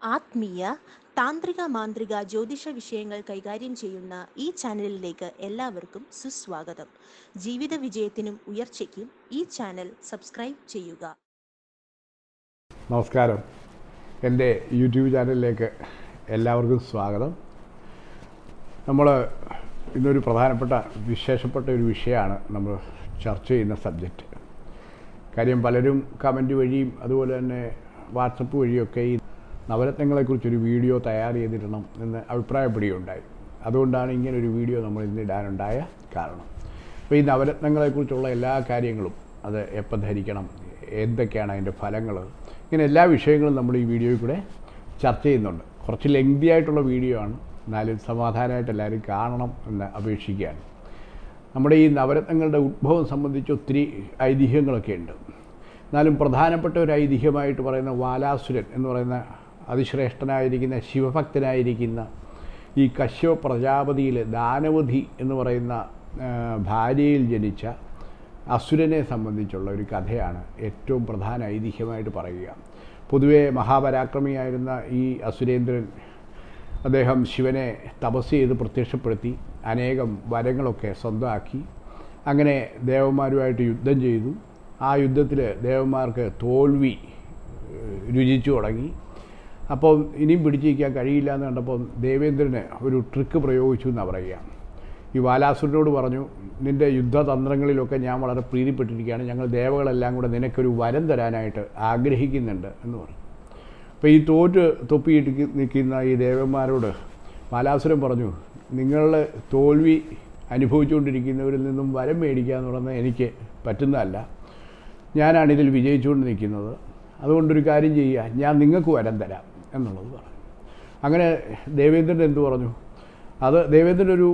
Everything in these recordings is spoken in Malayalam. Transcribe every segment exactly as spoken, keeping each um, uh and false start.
ആത്മീയ താന്ത്രിക മാന്ത്രിക ജ്യോതിഷ വിഷയങ്ങൾ കൈകാര്യം ചെയ്യുന്ന ഈ ചാനലിലേക്ക് എല്ലാവർക്കും സുസ്വാഗതം. ജീവിത വിജയത്തിനും ഉയർച്ചയ്ക്കും ഈ ചാനൽ സബ്സ്ക്രൈബ് ചെയ്യുക. നമസ്കാരം. എൻ്റെ യൂട്യൂബ് ചാനലിലേക്ക് എല്ലാവർക്കും സ്വാഗതം. നമ്മൾ ഇന്നൊരു പ്രധാനപ്പെട്ട വിശേഷപ്പെട്ട ഒരു വിഷയമാണ് നമ്മൾ ചർച്ച ചെയ്യുന്ന സബ്ജക്റ്റ്. കാര്യം പലരും കമൻറ്റ് വഴിയും അതുപോലെ തന്നെ വാട്സപ്പ് വഴിയൊക്കെ ഈ നവരത്നങ്ങളെക്കുറിച്ചൊരു വീഡിയോ തയ്യാർ ചെയ്തിടണം എന്ന് അഭിപ്രായപ്പെടുകയുണ്ടായി. അതുകൊണ്ടാണ് ഇങ്ങനൊരു വീഡിയോ നമ്മൾ ഇന്ന് ഇടാനുണ്ടായ കാരണം. അപ്പോൾ ഈ നവരത്നങ്ങളെക്കുറിച്ചുള്ള എല്ലാ കാര്യങ്ങളും, അത് എപ്പോൾ ധരിക്കണം, എന്തൊക്കെയാണ് അതിൻ്റെ ഫലങ്ങൾ, ഇങ്ങനെ എല്ലാ വിഷയങ്ങളും നമ്മൾ ഈ വീഡിയോയിൽ കൂടെ ചർച്ച ചെയ്യുന്നുണ്ട്. കുറച്ച് ലെങ്തി ആയിട്ടുള്ള വീഡിയോ ആണ്, എന്നാലും സമാധാനമായിട്ട് എല്ലാവരും കാണണം എന്ന് അപേക്ഷിക്കുകയാണ്. നമ്മുടെ ഈ നവരത്നങ്ങളുടെ ഉദ്ഭവം സംബന്ധിച്ച് ഒത്തിരി ഐതിഹ്യങ്ങളൊക്കെ ഉണ്ട്. എന്നാലും പ്രധാനപ്പെട്ട ഒരു ഐതിഹ്യമായിട്ട് പറയുന്ന വാലാസുരൻ എന്ന് പറയുന്ന അതിശ്രേഷ്ഠനായിരിക്കുന്ന ശിവഭക്തനായിരിക്കുന്ന ഈ കശ്യപ പ്രജാപതിയിൽ ദാനവധി എന്ന് പറയുന്ന ഭാര്യയിൽ ജനിച്ച അസുരനെ സംബന്ധിച്ചുള്ള ഒരു കഥയാണ് ഏറ്റവും പ്രധാന ഐതിഹ്യമായിട്ട് പറയുക. പൊതുവേ മഹാപരാക്രമിയായിരുന്ന ഈ അസുരേന്ദ്രൻ അദ്ദേഹം ശിവനെ തപസ് ചെയ്ത് പ്രത്യക്ഷപ്പെടുത്തി അനേകം വരങ്ങളൊക്കെ സ്വന്തമാക്കി. അങ്ങനെ ദേവന്മാരുമായിട്ട് യുദ്ധം ചെയ്തു. ആ യുദ്ധത്തിൽ ദേവന്മാർക്ക് തോൽവി രുചിച്ചു തുടങ്ങി. അപ്പോൾ ഇനിയും പിടിച്ചിരിക്കാൻ കഴിയില്ല എന്ന് കണ്ടപ്പോൾ ദേവേന്ദ്രന് ഒരു ട്രിക്ക് പ്രയോഗിച്ചു എന്നാണ് പറയുക. ഈ വാലാസുരനോട് പറഞ്ഞു, നിൻ്റെ യുദ്ധതന്ത്രങ്ങളിലൊക്കെ ഞാൻ വളരെ പ്രീതിപ്പെട്ടിരിക്കുകയാണ്, ഞങ്ങൾ ദേവകളെല്ലാം കൂടെ നിനക്കൊരു വരം തരാനായിട്ട് ആഗ്രഹിക്കുന്നുണ്ട് എന്ന് പറഞ്ഞു. അപ്പോൾ ഈ തോറ്റ് തൊപ്പിയിട്ട് നിൽക്കുന്ന ഈ ദേവന്മാരോട് വാലാസുരൻ പറഞ്ഞു, നിങ്ങളുടെ തോൽവി അനുഭവിച്ചുകൊണ്ടിരിക്കുന്നവരിൽ നിന്നും വരം മേടിക്കുക എന്ന് പറഞ്ഞാൽ എനിക്ക് പറ്റുന്നതല്ല. ഞാനാണിതിൽ വിജയിച്ചുകൊണ്ട് നിൽക്കുന്നത്. അതുകൊണ്ടൊരു കാര്യം ചെയ്യുക, ഞാൻ നിങ്ങൾക്ക് വരം തരാം എന്നുള്ളത് പറഞ്ഞു. അങ്ങനെ ദേവേന്ദ്രൻ എന്തു പറഞ്ഞു, അത് ദേവേന്ദ്രൻ ഒരു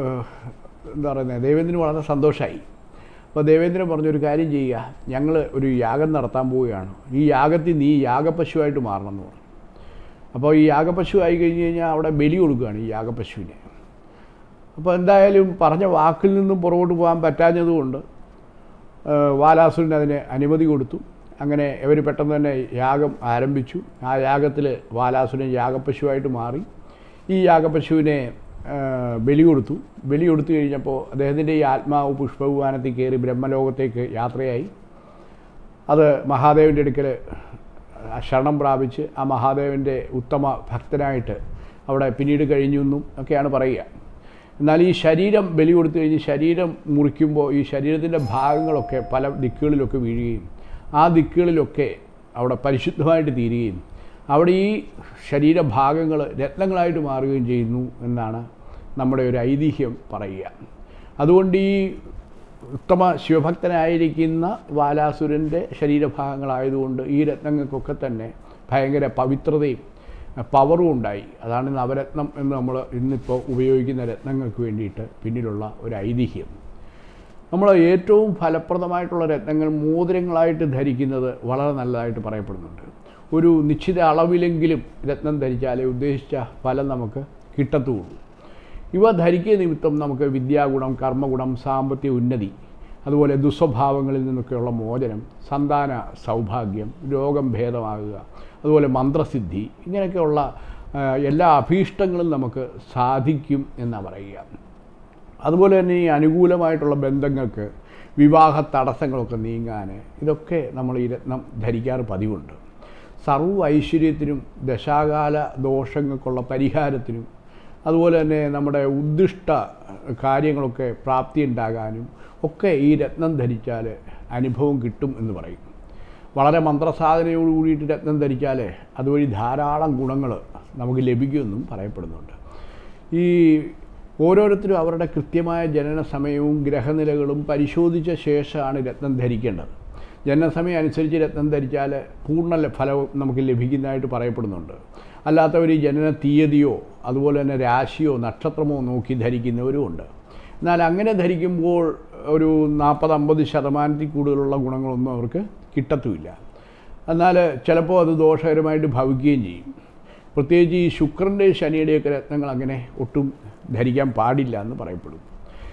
എന്താ പറയുന്നത് ദേവേന്ദ്രന് വളരെ സന്തോഷമായി. അപ്പോൾ ദേവേന്ദ്രൻ പറഞ്ഞൊരു കാര്യം ചെയ്യുക, ഞങ്ങൾ ഒരു യാഗം നടത്താൻ പോവുകയാണ്, ഈ യാഗത്തിൽ നീ യാഗപശുവായിട്ട് മാറണം എന്ന് പറഞ്ഞു. അപ്പോൾ ഈ യാഗപശു ആയി കഴിഞ്ഞ് കഴിഞ്ഞാൽ അവിടെ ബലി കൊടുക്കുകയാണ് ഈ യാഗപശുവിനെ. അപ്പോൾ എന്തായാലും പറഞ്ഞ വാക്കിൽ നിന്നും പുറകോട്ട് പോകാൻ പറ്റാഞ്ഞതുകൊണ്ട് വാലാസുരൻ അതിന് അനുമതി കൊടുത്തു. അങ്ങനെ ഇവർ പെട്ടെന്ന് തന്നെ യാഗം ആരംഭിച്ചു. ആ യാഗത്തിൽ വാലാസുരൻ യാഗപശുവായിട്ട് മാറി. ഈ യാഗപശുവിനെ ബലി കൊടുത്തു. ബലി കൊടുത്തു കഴിഞ്ഞപ്പോൾ അദ്ദേഹത്തിൻ്റെ ഈ ആത്മാവ് പുഷ്പവിമാനത്തിൽ കയറി ബ്രഹ്മലോകത്തേക്ക് യാത്രയായി. അത് മഹാദേവൻ്റെ അടുക്കൽ ശരണം പ്രാപിച്ച് ആ മഹാദേവൻ്റെ ഉത്തമ ഭക്തനായിട്ട് അവിടെ പിന്നീട് കഴിഞ്ഞു എന്നും ഒക്കെയാണ് പറയുക. എന്നാൽ ഈ ശരീരം ബലി കൊടുത്തു കഴിഞ്ഞ് ശരീരം മുറിക്കുമ്പോൾ ഈ ശരീരത്തിൻ്റെ ഭാഗങ്ങളൊക്കെ പല ദിക്കുകളിലൊക്കെ വീഴുകയും ആ ദിക്കുകളിലൊക്കെ അവിടെ പരിശുദ്ധമായിട്ട് തീരുകയും അവിടെ ഈ ശരീരഭാഗങ്ങൾ രത്നങ്ങളായിട്ട് മാറുകയും ചെയ്യുന്നു എന്നാണ് നമ്മുടെ ഒരു ഐതിഹ്യം പറയുക. അതുകൊണ്ട് ഈ ഉത്തമ ശിവഭക്തനായിരിക്കുന്ന വാലാസുരൻ്റെ ശരീരഭാഗങ്ങളായതുകൊണ്ട് ഈ രത്നങ്ങൾക്കൊക്കെ തന്നെ ഭയങ്കര പവിത്രതയും പവറും ഉണ്ടായി. അതാണ് നവരത്നം എന്ന് നമ്മൾ ഇന്നിപ്പോൾ ഉപയോഗിക്കുന്ന രത്നങ്ങൾക്ക് വേണ്ടിയിട്ട് പിന്നിലുള്ള ഒരു ഐതിഹ്യം. നമ്മൾ ഏറ്റവും ഫലപ്രദമായിട്ടുള്ള രത്നങ്ങൾ മോതിരങ്ങളായിട്ട് ധരിക്കുന്നത് വളരെ നല്ലതായിട്ട് പറയപ്പെടുന്നുണ്ട്. ഒരു നിശ്ചിത അളവിലെങ്കിലും രത്നം ധരിച്ചാലേ ഉദ്ദേശിച്ച ഫലം നമുക്ക് കിട്ടത്തുള്ളൂ. ഇവ ധരിക്കുക നിമിത്തം നമുക്ക് വിദ്യാഗുണം, കർമ്മഗുണം, സാമ്പത്തിക ഉന്നതി, അതുപോലെ ദുസ്വഭാവങ്ങളിൽ നിന്നൊക്കെയുള്ള മോചനം, സന്താന സൗഭാഗ്യം, രോഗം ഭേദമാകുക, അതുപോലെ മന്ത്രസിദ്ധി, ഇങ്ങനെയൊക്കെയുള്ള എല്ലാ അഭീഷ്ടങ്ങളും നമുക്ക് സാധിക്കും എന്നാണ് പറയുക. അതുപോലെ തന്നെ ഈ അനുകൂലമായിട്ടുള്ള ബന്ധങ്ങൾക്ക്, വിവാഹ തടസ്സങ്ങളൊക്കെ നീങ്ങാൻ ഇതൊക്കെ നമ്മൾ ഈ രത്നം ധരിക്കാറ് പതിവുണ്ട്. സർവ്വ ഐശ്വര്യത്തിനും ദശാകാല ദോഷങ്ങൾക്കുള്ള പരിഹാരത്തിനും അതുപോലെ തന്നെ നമ്മുടെ ഉദ്ദിഷ്ട കാര്യങ്ങളൊക്കെ പ്രാപ്തി ഉണ്ടാകാനും ഒക്കെ ഈ രത്നം ധരിച്ചാൽ അനുഭവം കിട്ടും എന്ന് പറയും. വളരെ മന്ത്രസാധനയോട് കൂടിയിട്ട് രത്നം ധരിച്ചാൽ അതുവഴി ധാരാളം ഗുണങ്ങൾ നമുക്ക് ലഭിക്കുമെന്നും പറയപ്പെടുന്നുണ്ട്. ഈ ഓരോരുത്തരും അവരുടെ കൃത്യമായ ജനന സമയവും ഗ്രഹനിലകളും പരിശോധിച്ച ശേഷമാണ് രത്നം ധരിക്കേണ്ടത്. ജനനസമയം അനുസരിച്ച് രത്നം ധരിച്ചാൽ പൂർണ്ണ ഫലം നമുക്ക് ലഭിക്കുന്നതായിട്ട് പറയപ്പെടുന്നുണ്ട്. അല്ലാത്തവർ ഈ ജനന തീയതിയോ അതുപോലെ തന്നെ രാശിയോ നക്ഷത്രമോ നോക്കി ധരിക്കുന്നവരും ഉണ്ട്. എന്നാൽ അങ്ങനെ ധരിക്കുമ്പോൾ ഒരു നാൽപ്പത് അമ്പത് ശതമാനത്തിൽ കൂടുതലുള്ള ഗുണങ്ങളൊന്നും അവർക്ക് കിട്ടത്തുമില്ല. എന്നാൽ ചിലപ്പോൾ അത് ദോഷകരമായിട്ട് ഭവിക്കുകയും ചെയ്യും. പ്രത്യേകിച്ച് ഈ ശുക്രൻ്റെ ശനിയുടെയൊക്കെ രത്നങ്ങൾ അങ്ങനെ ഒട്ടും ധരിക്കാൻ പാടില്ല എന്ന് പറയപ്പെടും.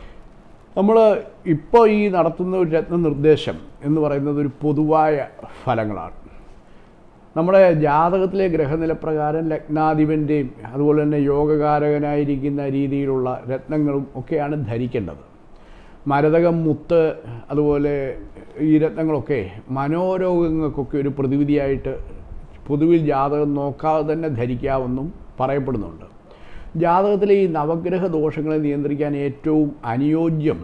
നമ്മൾ ഇപ്പോൾ ഈ നടത്തുന്ന ഒരു രത്ന നിർദ്ദേശം എന്ന് പറയുന്നത് ഒരു പൊതുവായ ഫലങ്ങളാണ്. നമ്മുടെ ജാതകത്തിലെ ഗ്രഹനിലപ്രകാരം ലഗ്നാധിപൻ്റെയും അതുപോലെ തന്നെ യോഗകാരകനായിരിക്കുന്ന രീതിയിലുള്ള രത്നങ്ങളും ഒക്കെയാണ് ധരിക്കേണ്ടത്. മരതകം, മുത്ത്, അതുപോലെ ഈ രത്നങ്ങളൊക്കെ മനോരോഗങ്ങൾക്കൊക്കെ ഒരു പ്രതിവിധിയായിട്ട് പൊതുവിൽ ജാതകം നോക്കാതെ തന്നെ ധരിക്കാമെന്നും പറയപ്പെടുന്നുണ്ട്. ജാതകത്തിലെ ഈ നവഗ്രഹ ദോഷങ്ങളെ നിയന്ത്രിക്കാൻ ഏറ്റവും അനുയോജ്യം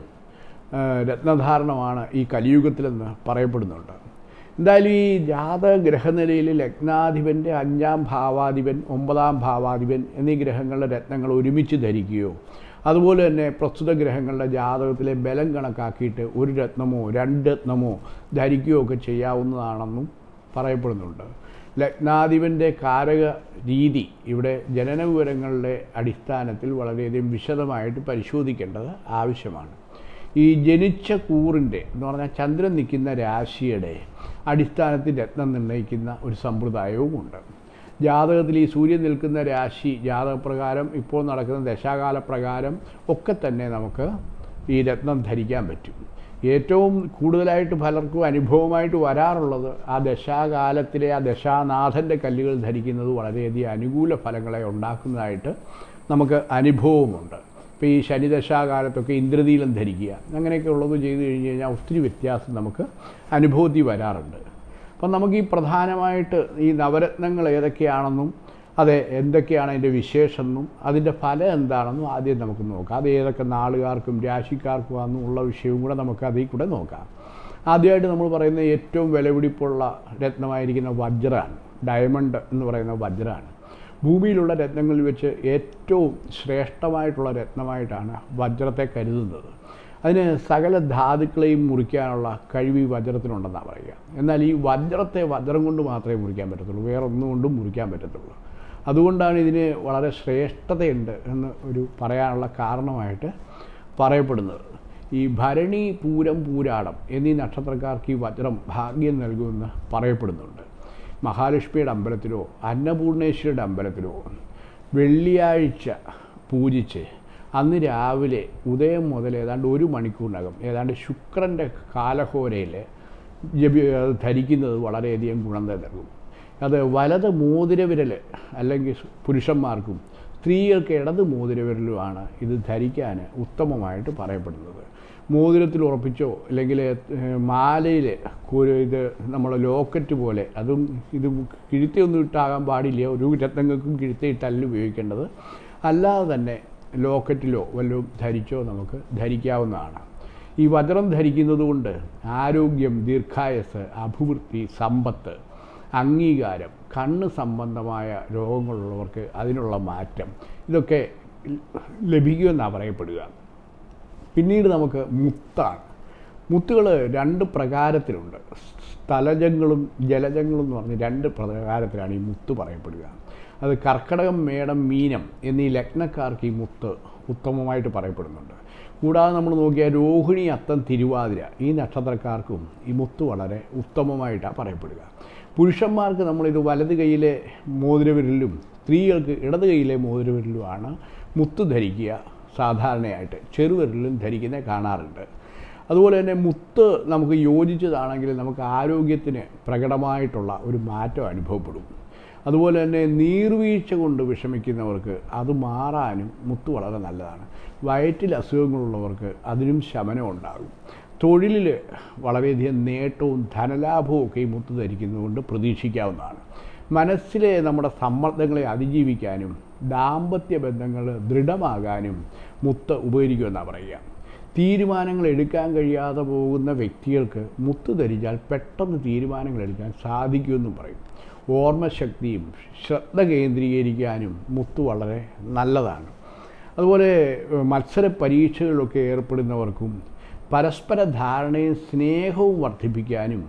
രത്നധാരണമാണ് ഈ കലിയുഗത്തിലെന്ന് പറയപ്പെടുന്നുണ്ട്. എന്തായാലും ഈ ജാതക ഗ്രഹനിലയിൽ ലഗ്നാധിപൻ്റെ അഞ്ചാം ഭാവാധിപൻ, ഒമ്പതാം ഭാവാധിപൻ എന്നീ ഗ്രഹങ്ങളുടെ രത്നങ്ങൾ ഒരുമിച്ച് ധരിക്കുകയോ അതുപോലെ തന്നെ പ്രസ്തുത ഗ്രഹങ്ങളുടെ ജാതകത്തിലെ ബലം കണക്കാക്കിയിട്ട് ഒരു രത്നമോ രണ്ട് രത്നമോ ധരിക്കുകയോ ഒക്കെ ചെയ്യാവുന്നതാണെന്നും പറയപ്പെടുന്നുണ്ട്. ലഗ്നാധിപൻ്റെ കാരക രീതി ഇവിടെ ജനന വിവരങ്ങളുടെ അടിസ്ഥാനത്തിൽ വളരെയധികം വിശദമായിട്ട് പരിശോധിക്കേണ്ടത് ആവശ്യമാണ്. ഈ ജനിച്ച കൂറിൻ്റെ എന്ന് പറഞ്ഞാൽ ചന്ദ്രൻ നിൽക്കുന്ന രാശിയുടെ അടിസ്ഥാനത്തിൽ രത്നം നിർണ്ണയിക്കുന്ന ഒരു സമ്പ്രദായവുമുണ്ട്. ജാതകത്തിൽ ഈ സൂര്യൻ നിൽക്കുന്ന രാശി ജാതകപ്രകാരം ഇപ്പോൾ നടക്കുന്ന ദശാകാലപ്രകാരം ഒക്കെ തന്നെ നമുക്ക് ഈ രത്നം ധരിക്കാൻ പറ്റും. ഏറ്റവും കൂടുതലായിട്ട് പലർക്കും അനുഭവമായിട്ട് വരാറുള്ളത് ആ ദശാകാലത്തിലെ ആ ദശാനാഥൻ്റെ കല്ലുകൾ ധരിക്കുന്നത് വളരെയധികം അനുകൂല ഫലങ്ങളെ ഉണ്ടാക്കുന്നതായിട്ട് നമുക്ക് അനുഭവമുണ്ട്. ഇപ്പോൾ ഈ ശനിദശാകാലത്തൊക്കെ ഇന്ദ്രനീലം ധരിക്കുക അങ്ങനെയൊക്കെ ഉള്ളത് ചെയ്തു കഴിഞ്ഞ് കഴിഞ്ഞാൽ ഒത്തിരി വ്യത്യാസം നമുക്ക് അനുഭവത്തിൽ വരാറുണ്ട്. അപ്പം നമുക്ക് ഈ പ്രധാനമായിട്ട് ഈ നവരത്നങ്ങൾ ഏതൊക്കെയാണെന്നും അത് എന്തൊക്കെയാണ് അതിൻ്റെ വിശേഷമെന്നും അതിൻ്റെ ഫലം എന്താണെന്നും ആദ്യം നമുക്ക് നോക്കാം. അത് ഏതൊക്കെ നാളുകാർക്കും രാശിക്കാർക്കുമാണെന്നും ഉള്ള വിഷയവും കൂടെ നമുക്ക് അതിൽ കൂടെ നോക്കാം. ആദ്യമായിട്ട് നമ്മൾ പറയുന്ന ഏറ്റവും വിലപിടിപ്പുള്ള രത്നമായിരിക്കുന്ന വജ്രമാണ്. ഡയമണ്ട് എന്ന് പറയുന്ന വജ്രമാണ്. ഭൂമിയിലുള്ള രത്നങ്ങളിൽ വെച്ച് ഏറ്റവും ശ്രേഷ്ഠമായിട്ടുള്ള രത്നമായിട്ടാണ് വജ്രത്തെ കരുതുന്നത്. അതിന് സകല ധാതുക്കളെയും മുറിക്കാനുള്ള കഴിവ് ഈ വജ്രത്തിനുണ്ടെന്നാണ് പറയുക. എന്നാൽ ഈ വജ്രത്തെ വജ്രം കൊണ്ട് മാത്രമേ മുറിക്കാൻ പറ്റത്തുള്ളൂ, വേറെ ഒന്നും കൊണ്ടും മുറിക്കാൻ പറ്റത്തുള്ളൂ. അതുകൊണ്ടാണ് ഇതിന് വളരെ ശ്രേഷ്ഠതയുണ്ട് എന്ന് ഒരു പറയാനുള്ള കാരണമായിട്ട് പറയപ്പെടുന്നത്. ഈ ഭരണി, പൂരം, പൂരാടം എന്നീ നക്ഷത്രക്കാർക്ക് ഈ വജ്രം ഭാഗ്യം നൽകുമെന്ന് പറയപ്പെടുന്നുണ്ട്. മഹാലക്ഷ്മിയുടെ അമ്പലത്തിലോ അന്നപൂർണേശ്വരിയുടെ അമ്പലത്തിലോ വെള്ളിയാഴ്ച പൂജിച്ച് അന്ന് രാവിലെ ഉദയം മുതൽ ഏതാണ്ട് ഒരു മണിക്കൂറിനകം ഏതാണ്ട് ശുക്രൻ്റെ കാലഹോരയിൽ ജപി ധരിക്കുന്നത് വളരെയധികം ഗുണം നൽകും. അത് വലത് മോതിരവിരൽ അല്ലെങ്കിൽ പുരുഷന്മാർക്കും സ്ത്രീകൾക്ക് ഇടത് മോതിരവിരലുമാണ് ഇത് ധരിക്കാൻ ഉത്തമമായിട്ട് പറയപ്പെടുന്നത്. മോതിരത്തിൽ ഉറപ്പിച്ചോ അല്ലെങ്കിൽ മാലയിൽ ഇത് നമ്മളെ ലോക്കറ്റ് പോലെ അതും ഇത് കിഴുത്തിയൊന്നും ഇട്ടാകാൻ പാടില്ല. ഒരു രത്നങ്ങൾക്കും കിഴുത്തിയിട്ടല്ല ഉപയോഗിക്കേണ്ടത്. അല്ലാതെ തന്നെ ലോക്കറ്റിലോ വല്ലതും ധരിച്ചോ നമുക്ക് ധരിക്കാവുന്നതാണ്. ഈ വജ്രം ധരിക്കുന്നത് കൊണ്ട് ആരോഗ്യം, ദീർഘായുസ്സ്, അഭിവൃദ്ധി, സമ്പത്ത്, അംഗീകാരം, കണ്ണ് സംബന്ധമായ രോഗങ്ങളുള്ളവർക്ക് അതിനുള്ള മാറ്റം ഇതൊക്കെ ലഭിക്കുമെന്നാണ് പറയപ്പെടുക. പിന്നീട് നമുക്ക് മുത്താണ്. മുത്തുകൾ രണ്ട് പ്രകാരത്തിലുണ്ട്. സ്ഥലജങ്ങളും ജലജങ്ങളും എന്ന് പറഞ്ഞ് രണ്ട് പ്രകാരത്തിലാണ് ഈ മുത്ത് പറയപ്പെടുക. അത് കർക്കടകം, മേടം, മീനം എന്നീ ലഗ്നക്കാർക്ക് ഈ മുത്ത് ഉത്തമമായിട്ട് പറയപ്പെടുന്നുണ്ട്. കൂടാതെ നമ്മൾ നോക്കിയാൽ രോഹിണി, അത്തം, തിരുവാതിര ഈ നക്ഷത്രക്കാർക്കും ഈ മുത്ത് വളരെ ഉത്തമമായിട്ടാണ് പറയപ്പെടുക. പുരുഷന്മാർക്ക് നമ്മളിത് വലത് കൈയിലെ മോതിരവിരലിലും സ്ത്രീകൾക്ക് ഇടത് കൈയിലെ മോതിരവിരലുമാണ് മുത്ത് ധരിക്കുക. സാധാരണയായിട്ട് ചെറുവിരലിലും ധരിക്കുന്നത് കാണാറുണ്ട്. അതുപോലെ തന്നെ മുത്ത് നമുക്ക് യോജിച്ചതാണെങ്കിൽ നമുക്ക് ആരോഗ്യത്തിന് പ്രകടമായിട്ടുള്ള ഒരു മാറ്റം അനുഭവപ്പെടും. അതുപോലെ തന്നെ നീർവീഴ്ച കൊണ്ട് വിഷമിക്കുന്നവർക്ക് അത് മാറാനും മുത്ത് വളരെ നല്ലതാണ്. വയറ്റിൽ അസുഖങ്ങളുള്ളവർക്ക് അതിനും ശമനം ഉണ്ടാകും. തൊഴിലിൽ വളരെയധികം നേട്ടവും ധനലാഭവും ഒക്കെ ഈ മുത്ത് ധരിക്കുന്നതുകൊണ്ട് പ്രതീക്ഷിക്കാവുന്നതാണ്. മനസ്സിലെ നമ്മുടെ സമ്മർദ്ദങ്ങളെ അതിജീവിക്കാനും ദാമ്പത്യ ബന്ധങ്ങൾ ദൃഢമാകാനും മുത്ത് ഉപകരിക്കുമെന്നാണ് പറയുക. തീരുമാനങ്ങൾ എടുക്കാൻ കഴിയാതെ പോകുന്ന വ്യക്തികൾക്ക് മുത്ത് ധരിച്ചാൽ പെട്ടെന്ന് തീരുമാനങ്ങൾ എടുക്കാൻ സാധിക്കുമെന്നും പറയും. ഓർമ്മശക്തിയും ശ്രദ്ധ കേന്ദ്രീകരിക്കാനും മുത്ത് വളരെ നല്ലതാണ്. അതുപോലെ മത്സര പരീക്ഷകളിലൊക്കെ ഏർപ്പെടുന്നവർക്കും പരസ്പര ധാരണയും സ്നേഹവും വർദ്ധിപ്പിക്കാനും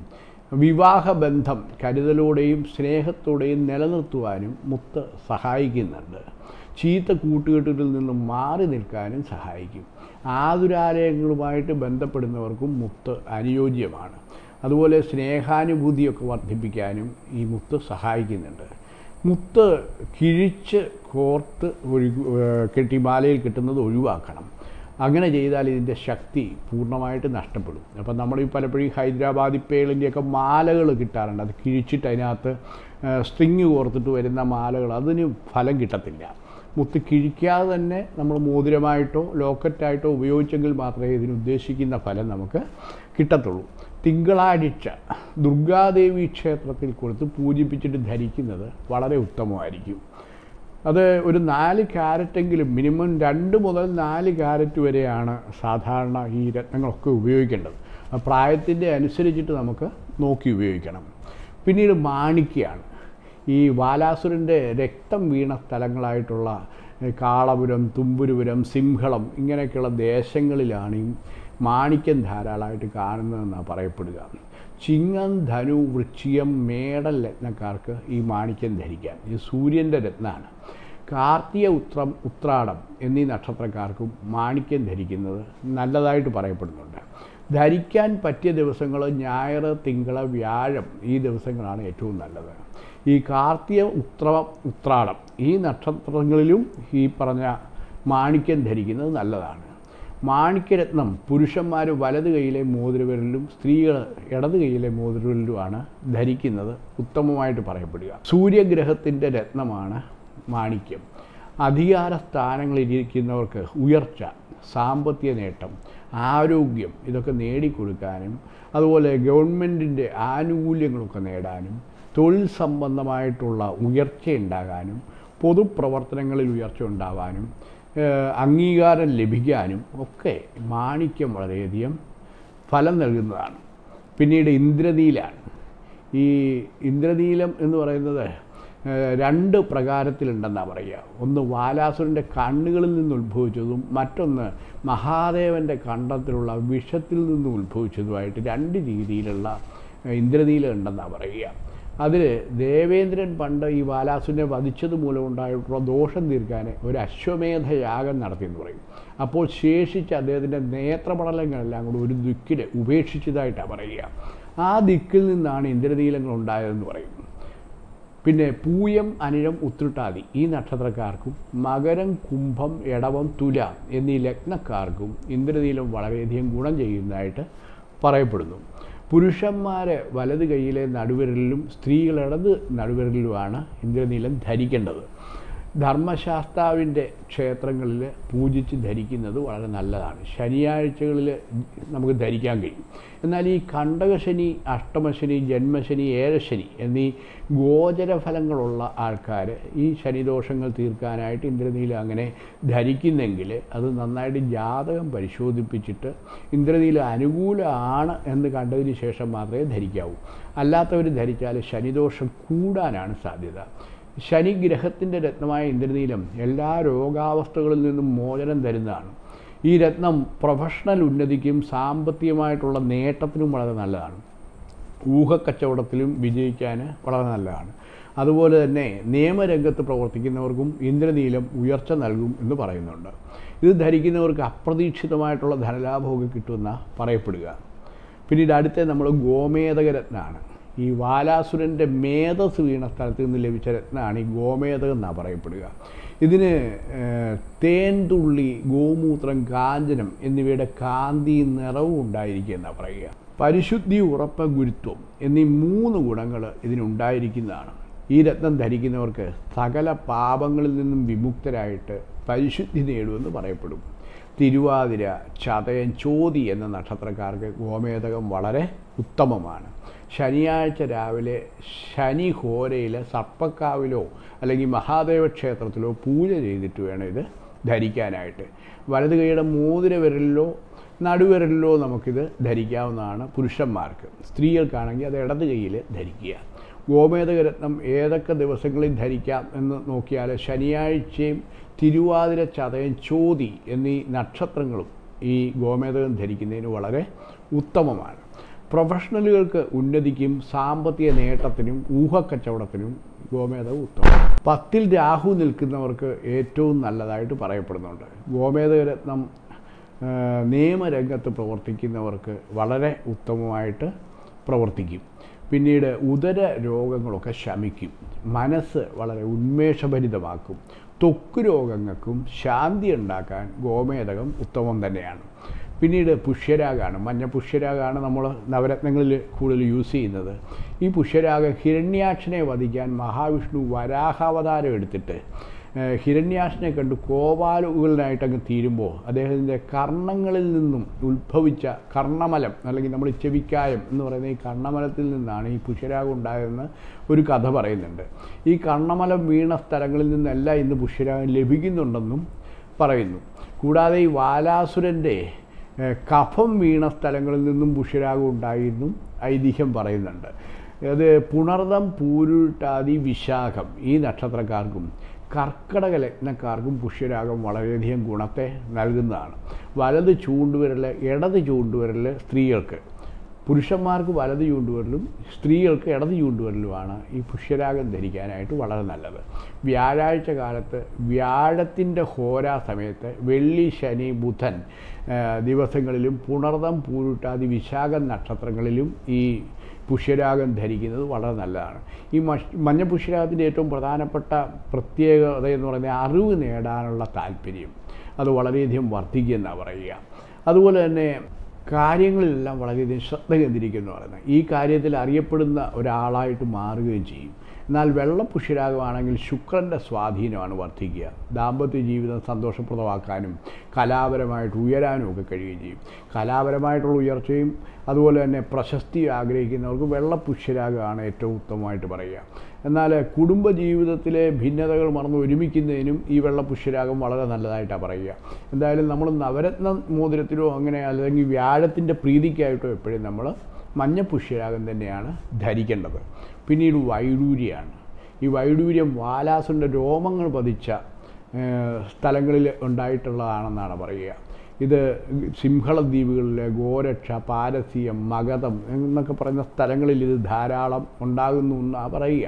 വിവാഹബന്ധം കരുതലോടെയും സ്നേഹത്തോടെയും നിലനിർത്തുവാനും മുത്ത് സഹായിക്കുന്നുണ്ട്. ചീത്ത കൂട്ടുകെട്ടുകളിൽ നിന്നും മാറി നിൽക്കാനും സഹായിക്കും. ആതുരാലയങ്ങളുമായിട്ട് ബന്ധപ്പെടുന്നവർക്കും മുത്ത് അനുയോജ്യമാണ്. അതുപോലെ സ്നേഹാനുഭൂതിയൊക്കെ വർദ്ധിപ്പിക്കാനും ഈ മുത്ത് സഹായിക്കുന്നുണ്ട്. മുത്ത് കിഴിച്ച് കോർത്ത് ഒഴി കെട്ടി മാലയിൽ കിട്ടുന്നത് ഒഴിവാക്കണം. അങ്ങനെ ചെയ്താൽ ഇതിൻ്റെ ശക്തി പൂർണ്ണമായിട്ട് നഷ്ടപ്പെടും. അപ്പം നമ്മൾ ഈ പലപ്പോഴും ഹൈദരാബാദി പേളിൻ്റെയൊക്കെ മാലകൾ കിട്ടാറുണ്ട്. അത് കിഴിച്ചിട്ട് അതിനകത്ത് സ്ട്രിങ് കോർത്തിട്ട് വരുന്ന മാലകൾ, അതിന് ഫലം കിട്ടത്തില്ല. മുത്ത് കിഴിക്കാതെ തന്നെ നമ്മൾ മോതിരമായിട്ടോ ലോക്കറ്റായിട്ടോ ഉപയോഗിച്ചെങ്കിൽ മാത്രമേ ഇതിനുദ്ദേശിക്കുന്ന ഫലം നമുക്ക് കിട്ടത്തുള്ളൂ. തിങ്കളാഴ്ച ദുർഗാദേവി ക്ഷേത്രത്തിൽ കൊടുത്ത് പൂജിപ്പിച്ചിട്ട് ധരിക്കുന്നത് വളരെ ഉത്തമമായിരിക്കും. അത് ഒരു നാല് ക്യാരറ്റെങ്കിലും, മിനിമം രണ്ട് മുതൽ നാല് ക്യാരറ്റ് വരെയാണ് സാധാരണ ഈ രത്നങ്ങളൊക്കെ ഉപയോഗിക്കേണ്ടത്. പ്രായത്തിൻ്റെ അനുസരിച്ചിട്ട് നമുക്ക് നോക്കി ഉപയോഗിക്കണം. പിന്നീട് മാണിക്യമാണ്. ഈ ബാലാസുരൻ്റെ രക്തം വീണ സ്ഥലങ്ങളായിട്ടുള്ള കാളപുരം, തുമ്പുരുപുരം, സിംഹളം ഇങ്ങനെയൊക്കെയുള്ള ദേശങ്ങളിലാണ് ഈ മാണിക്യം ധാരാളമായിട്ട് കാണുന്നതെന്നാണ് പറയപ്പെടുക. ചിങ്ങം, ധനു, വൃശ്ചികം, മേടൽ ലഗ്നക്കാർക്ക് ഈ മാണിക്യം ധരിക്കാം. ഇത് സൂര്യൻ്റെ രത്നമാണ്. കാർത്തിക, ഉത്രം, ഉത്രാടം എന്നീ നക്ഷത്രക്കാർക്കും മാണിക്യം ധരിക്കുന്നത് നല്ലതായിട്ട് പറയപ്പെടുന്നുണ്ട്. ധരിക്കാൻ പറ്റിയ ദിവസങ്ങൾ ഞായർ, തിങ്കൾ, വ്യാഴം ഈ ദിവസങ്ങളാണ് ഏറ്റവും നല്ലത്. ഈ കാർത്തിക, ഉത്രം, ഉത്രാടം ഈ നക്ഷത്രങ്ങളിലും ഈ പറഞ്ഞ മാണിക്യം ധരിക്കുന്നത് നല്ലതാണ്. മാണിക്യരത്നം പുരുഷന്മാർ വലത് കൈയിലെ മോതിരവിരലിലും സ്ത്രീകൾ ഇടത് കൈയിലെ മോതിരവിരലിലുമാണ് ധരിക്കുന്നത് ഉത്തമമായിട്ട് പറയപ്പെടുക. സൂര്യഗ്രഹത്തിൻ്റെ രത്നമാണ് മാണിക്യം. അധികാര സ്ഥാനങ്ങളിലിരിക്കുന്നവർക്ക് ഉയർച്ച, സാമ്പത്തിക നേട്ടം, ആരോഗ്യം ഇതൊക്കെ നേടിക്കൊടുക്കാനും അതുപോലെ ഗവൺമെൻറ്റിൻ്റെ ആനുകൂല്യങ്ങളൊക്കെ നേടാനും തൊഴിൽ സംബന്ധമായിട്ടുള്ള ഉയർച്ച ഉണ്ടാകാനും പൊതുപ്രവർത്തനങ്ങളിൽ ഉയർച്ച ഉണ്ടാകാനും അംഗീകാരം ലഭിക്കാനും ഒക്കെ മാണിക്യം വളരെയധികം ഫലം നൽകുന്നതാണ്. പിന്നീട് ഇന്ദ്രനീലാണ്. ഈ ഇന്ദ്രനീലം എന്ന് പറയുന്നത് രണ്ട് പ്രകാരത്തിലുണ്ടെന്നാണ് പറയുക. ഒന്ന് വാലാസുരൻ്റെ കണ്ണുകളിൽ നിന്ന് ഉത്ഭവിച്ചതും മറ്റൊന്ന് മഹാദേവൻ്റെ കണ്ഠത്തിലുള്ള വിഷത്തിൽ നിന്ന് ഉത്ഭവിച്ചതുമായിട്ട് രണ്ട് രീതിയിലുള്ള ഇന്ദ്രനീലം ഉണ്ടെന്നാണ് പറയുക. അതിൽ ദേവേന്ദ്രൻ പണ്ട് ഈ ബാലാസുരനെ വധിച്ചത് മൂലമുണ്ടായിട്ടുള്ള ദോഷം തീർക്കാൻ ഒരു അശ്വമേധ യാഗം നടത്തിയെന്ന് പറയും. അപ്പോൾ ശേഷിച്ച് അദ്ദേഹത്തിൻ്റെ നേത്രപടലങ്ങളെല്ലാം കൂടി ഒരു ദിക്കിൽ ഉപേക്ഷിച്ചതായിട്ടാണ് പറയുക. ആ ദിക്കിൽ നിന്നാണ് ഇന്ദ്രനീലങ്ങൾ ഉണ്ടായതെന്ന് പറയും. പിന്നെ പൂയം, അനിഴം, ഉത്രട്ടാതി ഈ നക്ഷത്രക്കാർക്കും മകരം, കുംഭം, എടവം, തുലാം എന്നീ ലഗ്നക്കാർക്കും ഇന്ദ്രനീലം വളരെയധികം ഗുണം ചെയ്യുന്നതായിട്ട് പറയപ്പെടുന്നു. പുരുഷന്മാർ വലത് കൈയിലെ നടുവിരലിലും സ്ത്രീകൾ ഇടത് നടുവിരലിലുമാണ് ഇന്ദ്രനീലം ധരിക്കേണ്ടത്. ധർമ്മശാസ്താവിൻ്റെ ക്ഷേത്രങ്ങളിൽ പൂജിച്ച് ധരിക്കുന്നത് വളരെ നല്ലതാണ്. ശനിയാഴ്ചകളിൽ നമുക്ക് ധരിക്കാൻ കഴിയും. എന്നാൽ ഈ കണ്ടകശനി, അഷ്ടമശനി, ജന്മശനി, ഏഴശനി എന്നീ ഗോചരഫലങ്ങളുള്ള ആൾക്കാർ ഈ ശനിദോഷങ്ങൾ തീർക്കാനായിട്ട് ഇന്ദ്രനീലം അങ്ങനെ ധരിക്കുന്നെങ്കിൽ അത് നന്നായിട്ട് ജാതകം പരിശോധിപ്പിച്ചിട്ട് ഇന്ദ്രനീലം അനുകൂലമാണ് എന്ന് കണ്ടതിന് ശേഷം മാത്രമേ ധരിക്കാവൂ. അല്ലാത്തവർ ധരിച്ചാൽ ശനിദോഷം കൂടാനാണ് സാധ്യത. ശനിഗ്രഹത്തിൻ്റെ രത്നമായ ഇന്ദ്രനീലം എല്ലാ രോഗാവസ്ഥകളിൽ നിന്നും മോചനം തരുന്നതാണ്. ഈ രത്നം പ്രൊഫഷണൽ ഉന്നതിക്കും സാമ്പത്തികമായിട്ടുള്ള നേട്ടത്തിനും വളരെ നല്ലതാണ്. ഊഹക്കച്ചവടത്തിലും വിജയിക്കാൻ വളരെ നല്ലതാണ്. അതുപോലെ തന്നെ നിയമരംഗത്ത് പ്രവർത്തിക്കുന്നവർക്കും ഇന്ദ്രനീലം ഉയർച്ച നൽകും എന്ന് പറയുന്നുണ്ട്. ഇത് ധരിക്കുന്നവർക്ക് അപ്രതീക്ഷിതമായിട്ടുള്ള ധനലാഭമൊക്കെ കിട്ടുമെന്ന് പറയപ്പെടുക. പിന്നീട് അടുത്ത നമ്മൾ ഗോമേതക രത്നമാണ്. ഈ വാലാസുരൻ്റെ മേധസ് വീണ സ്ഥലത്ത് നിന്ന് ലഭിച്ച രത്നമാണ് ഈ ഗോമേതകം എന്നാണ് പറയപ്പെടുക. ഇതിന് തേൻതുള്ളി, ഗോമൂത്രം, കാഞ്ചനം എന്നിവയുടെ കാന്തിയും നിറവും ഉണ്ടായിരിക്കുക എന്നാണ് പറയുക. പരിശുദ്ധി, ഉറപ്പ്, ഗുരുത്വം എന്നീ മൂന്ന് ഗുണങ്ങൾ ഇതിനുണ്ടായിരിക്കുന്നതാണ്. ഈ രത്നം ധരിക്കുന്നവർക്ക് സകല പാപങ്ങളിൽ നിന്നും വിമുക്തരായിട്ട് പരിശുദ്ധി നേടുമെന്ന് പറയപ്പെടും. തിരുവാതിര, ചതയം, ചോതി എന്ന നക്ഷത്രക്കാർക്ക് ഗോമേതകം വളരെ ഉത്തമമാണ്. ശനിയാഴ്ച രാവിലെ ശനിഹോരയിൽ സർപ്പക്കാവിലോ അല്ലെങ്കിൽ മഹാദേവ ക്ഷേത്രത്തിലോ പൂജ ചെയ്തിട്ട് വേണം ഇത് ധരിക്കാനായിട്ട്. വലത് കൈയുടെ മോതിര വിരലിലോ നടുവിരലിലോ നമുക്കിത് ധരിക്കാവുന്നതാണ് പുരുഷന്മാർക്ക്. സ്ത്രീകൾക്കാണെങ്കിൽ അത് ഇടത് കൈയിൽ ധരിക്കുക. ഗോമേതക രത്നം ഏതൊക്കെ ദിവസങ്ങളിൽ ധരിക്കാം എന്ന് നോക്കിയാൽ ശനിയാഴ്ചയും തിരുവാതിര, ചതയം, ചോതി എന്നീ നക്ഷത്രങ്ങളും ഈ ഗോമേതകം ധരിക്കുന്നതിന് വളരെ ഉത്തമമാണ്. പ്രൊഫഷണലുകൾക്ക് ഉന്നതിക്കും സാമ്പത്തിക നേട്ടത്തിനും ഊഹക്കച്ചവടത്തിനും ഗോമേതകം ഉത്തമം. പത്തിൽ രാഹു നിൽക്കുന്നവർക്ക് ഏറ്റവും നല്ലതായിട്ട് പറയപ്പെടുന്നുണ്ട്. ഗോമേതക രത്നം നിയമരംഗത്ത് പ്രവർത്തിക്കുന്നവർക്ക് വളരെ ഉത്തമമായിട്ട് പ്രവർത്തിക്കും. പിന്നീട് ഉദര രോഗങ്ങളൊക്കെ ശമിക്കും. മനസ്സ് വളരെ ഉന്മേഷഭരിതമാക്കും. ത്വക്ക് രോഗങ്ങൾക്കും ശാന്തി ഉണ്ടാക്കാൻ ഗോമേതകം ഉത്തമം തന്നെയാണ്. പിന്നീട് പുഷ്യരാഗമാണ്. മഞ്ഞ പുഷ്യരാഗമാണ് നമ്മൾ നവരത്നങ്ങളിൽ കൂടുതൽ യൂസ് ചെയ്യുന്നത്. ഈ പുഷ്യരാഗം ഹിരണ്യാക്ഷനെ വധിക്കാൻ മഹാവിഷ്ണു വരാഹാവതാരം എടുത്തിട്ട് ഹിരണ്യാക്ഷനെ കണ്ട് കോപാലുകളായിട്ട് അങ്ങ് തീരുമ്പോൾ അദ്ദേഹത്തിൻ്റെ കർണങ്ങളിൽ നിന്നും ഉത്ഭവിച്ച കർണമലം, അല്ലെങ്കിൽ നമ്മൾ ചെവിക്കായം എന്ന് പറയുന്ന ഈ കർണമലത്തിൽ നിന്നാണ് ഈ പുഷ്യരാഗം ഉണ്ടായതെന്ന് ഒരു കഥ പറയുന്നുണ്ട്. ഈ കർണമലം വീണ സ്ഥലങ്ങളിൽ നിന്നെല്ലാം ഇന്ന് പുഷ്യരാഗം ലഭിക്കുന്നുണ്ടെന്നും പറയുന്നു. കൂടാതെ ഈ വാലാസുരൻ്റെ കഫം വീണ സ്ഥലങ്ങളിൽ നിന്നും പുഷ്യരാഗം ഉണ്ടായെന്നും ഐതിഹ്യം പറയുന്നുണ്ട്. അത് പുണർദം, പൂരുട്ടാതി, വിശാഖം ഈ നക്ഷത്രക്കാർക്കും കർക്കടക ലഗ്നക്കാർക്കും പുഷ്യരാഗം വളരെയധികം ഗുണത്തെ നൽകുന്നതാണ്. വലത് ചൂണ്ടുവിരൽ, ഇടത് ചൂണ്ടുവിരൽ സ്ത്രീകൾക്ക്, പുരുഷന്മാർക്ക് വലത് ചൂണ്ടുവിരലും സ്ത്രീകൾക്ക് ഇടത് ചൂണ്ടുവിരലുമാണ് ഈ പുഷ്യരാഗം ധരിക്കാനായിട്ട് വളരെ നല്ലത്. വ്യാഴാഴ്ച കാലത്ത് വ്യാഴത്തിൻ്റെ ഹോരാ സമയത്ത് വെള്ളി, ശനി, ബുധൻ ദിവസങ്ങളിലും പുണർദം, പൂരുട്ടാതി, വിശാഖം നക്ഷത്രങ്ങളിലും ഈ പുഷ്യരാഗം ധരിക്കുന്നത് വളരെ നല്ലതാണ്. ഈ മഞ്ഞ പുഷ്യരാഗത്തിൻ്റെ ഏറ്റവും പ്രധാനപ്പെട്ട പ്രത്യേകത എന്ന് പറയുന്നത് അറിവ് നേടാനുള്ള താല്പര്യം അത് വളരെയധികം വർദ്ധിക്കുമെന്നാണ് പറയുക. അതുപോലെ തന്നെ കാര്യങ്ങളിലെല്ലാം വളരെയധികം ശ്രദ്ധ കേന്ദ്രീകരിക്കുന്നു പറയുന്നത് ഈ കാര്യത്തിൽ അറിയപ്പെടുന്ന ഒരാളായിട്ട് മാറുകയും ചെയ്യും. എന്നാൽ വെള്ള പുഷ്യരാഗമാണെങ്കിൽ ശുക്രൻ്റെ സ്വാധീനമാണ് വർദ്ധിക്കുക. ദാമ്പത്യ ജീവിതം സന്തോഷപ്രദമാക്കാനും കലാപരമായിട്ട് ഉയരാനും ഒക്കെ കഴിയുകയും ചെയ്യും. കലാപരമായിട്ടുള്ള ഉയർച്ചയും അതുപോലെ തന്നെ പ്രശസ്തി ആഗ്രഹിക്കുന്നവർക്ക് വെള്ള പുഷ്യരാഗമാണ് ഏറ്റവും ഉത്തമമായിട്ട് പറയുക. എന്നാൽ കുടുംബജീവിതത്തിലെ ഭിന്നതകൾ മറന്ന് ഒരുമിക്കുന്നതിനും ഈ വെള്ള പുഷ്യരാഗം വളരെ നല്ലതായിട്ടാണ് പറയുക. എന്തായാലും നമ്മൾ നവരത്ന മോതിരത്തിലോ അങ്ങനെ അല്ലെങ്കിൽ വ്യാഴത്തിൻ്റെ പ്രീതിക്കായിട്ടോ എപ്പോഴും നമ്മൾ മഞ്ഞ പുഷ്യരാഗം തന്നെയാണ് ധരിക്കേണ്ടത്. പിന്നീട് വൈഡൂര്യമാണ്. ഈ വൈഡൂര്യം വാലാസുരൻ്റെ രോമങ്ങൾ പതിച്ച സ്ഥലങ്ങളിൽ ഉണ്ടായിട്ടുള്ളതാണെന്നാണ് പറയുക. ഇത് സിംഹള ദ്വീപുകളിലെ ഗോരക്ഷ, പാരസ്യം, മഗധം എന്നൊക്കെ പറയുന്ന സ്ഥലങ്ങളിൽ ഇത് ധാരാളം ഉണ്ടാകുന്നു എന്നാണ് പറയുക.